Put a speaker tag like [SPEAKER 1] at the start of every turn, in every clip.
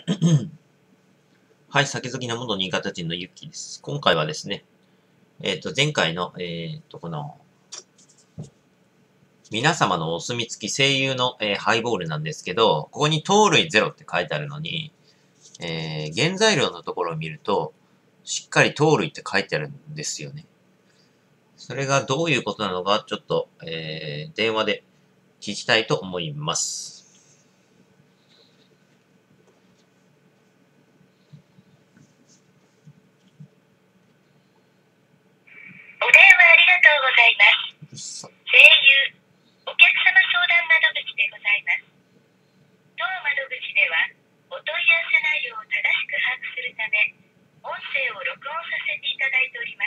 [SPEAKER 1] はい、酒好きな元新潟人のゆっきーです。今回はですね、前回の、この、皆様のお墨付き声優の、ハイボールなんですけど、ここに糖類ゼロって書いてあるのに、原材料のところを見ると、しっかり糖類って書いてあるんですよね。それがどういうことなのか、ちょっと、電話で聞きたいと思います。
[SPEAKER 2] お電話ありがとうございます。声優、お客様相談窓口でございます。当窓口では、お問い合わせ内容を正しく把握するため、音声を録音させていただいております。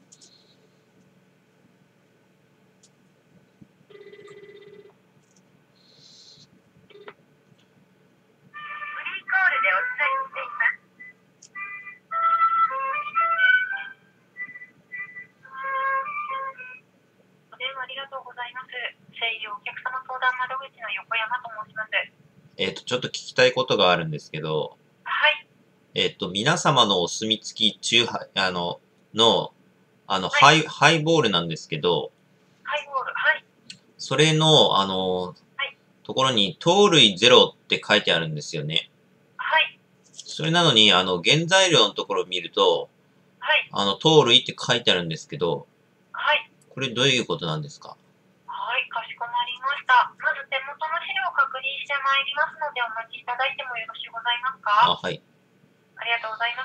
[SPEAKER 2] フリーコールでお伝えしています。お電話ありがとうございます。声優お客様相談窓口の横山と申します。
[SPEAKER 1] ちょっと聞きたいことがあるんですけど、
[SPEAKER 2] はい。
[SPEAKER 1] 皆様のお墨付き中杯、
[SPEAKER 2] はい、
[SPEAKER 1] ハイボールなんですけど、
[SPEAKER 2] ハイボール、はい。
[SPEAKER 1] それの、
[SPEAKER 2] はい。
[SPEAKER 1] ところに、糖類ゼロって書いてあるんですよね。
[SPEAKER 2] はい。
[SPEAKER 1] それなのに、原材料のところを見ると、
[SPEAKER 2] はい。
[SPEAKER 1] 糖類って書いてあるんですけど、
[SPEAKER 2] はい。
[SPEAKER 1] これどういうことなんですか？
[SPEAKER 2] はい、かしこまりました。まず手元の資料を確認してまいりますのでお待ちいただいてもよろしゅうございますか？
[SPEAKER 1] はい。
[SPEAKER 2] ありがとうございます。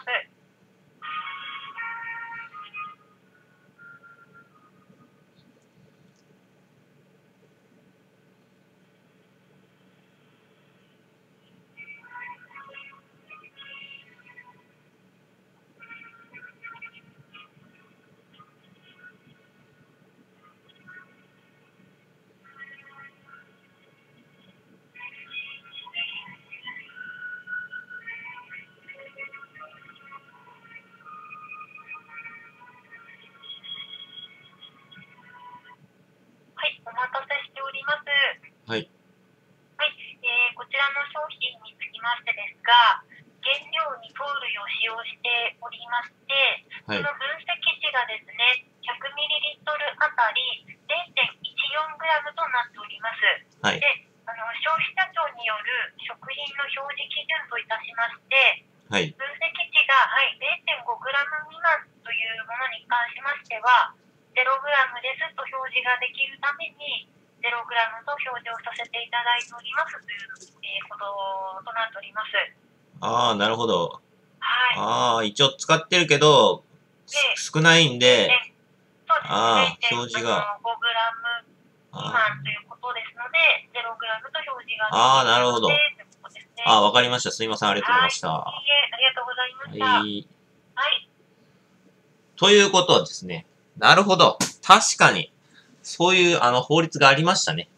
[SPEAKER 2] はい、お待たせしております。
[SPEAKER 1] はい。
[SPEAKER 2] はい、こちらの商品につきましてですが、原料に糖類を使用しておりまして、
[SPEAKER 1] はい。
[SPEAKER 2] その分析値がですね、100ml あたり 0.14g となっております。
[SPEAKER 1] はい。
[SPEAKER 2] で、消費者庁による食品の表示基準といたしまして、
[SPEAKER 1] はい。
[SPEAKER 2] 分析値が、はい、0.5g 未満というものに関しましては、0g ですと表示ができるために、0g と表示をさせていただいておりますという、こととなっております。
[SPEAKER 1] ああ、なるほど。
[SPEAKER 2] はい。
[SPEAKER 1] ああ、一応使ってるけど、
[SPEAKER 2] で、
[SPEAKER 1] 少ないんで、
[SPEAKER 2] そうです
[SPEAKER 1] ああ、
[SPEAKER 2] ね、
[SPEAKER 1] 表示が、
[SPEAKER 2] 5g 未
[SPEAKER 1] あ
[SPEAKER 2] 満ということですので、0g と表示が
[SPEAKER 1] ああ、
[SPEAKER 2] できるので、
[SPEAKER 1] なるほど。
[SPEAKER 2] ということですね。
[SPEAKER 1] ああ、わかりました。すいません。ありがとうございま
[SPEAKER 2] はい。いい
[SPEAKER 1] した。
[SPEAKER 2] え、ありがとうございま
[SPEAKER 1] は
[SPEAKER 2] した。
[SPEAKER 1] い。
[SPEAKER 2] はい。
[SPEAKER 1] ということはですね。なるほど。確かに、そういう、法律がありましたね。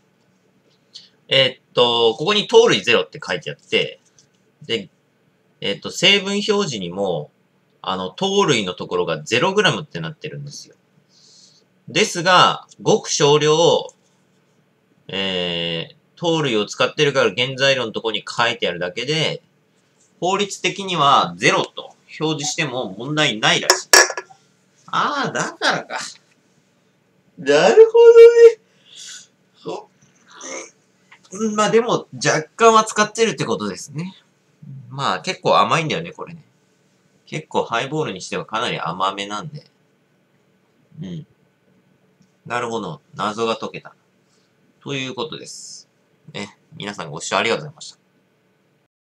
[SPEAKER 1] ここに糖類ゼロって書いてあって、で、成分表示にも、糖類のところが 0g ってなってるんですよ。ですが、ごく少量、糖類を使ってるから原材料のところに書いてあるだけで、法律的にはゼロと表示しても問題ないらしい。ああ、だからか。なるほどね。まあでも、若干は使ってるってことですね。まあ結構甘いんだよね、これね。結構ハイボールにしてはかなり甘めなんで。うん。なるほど。謎が解けた。ということです。ね。皆さんご視聴ありがとうございました。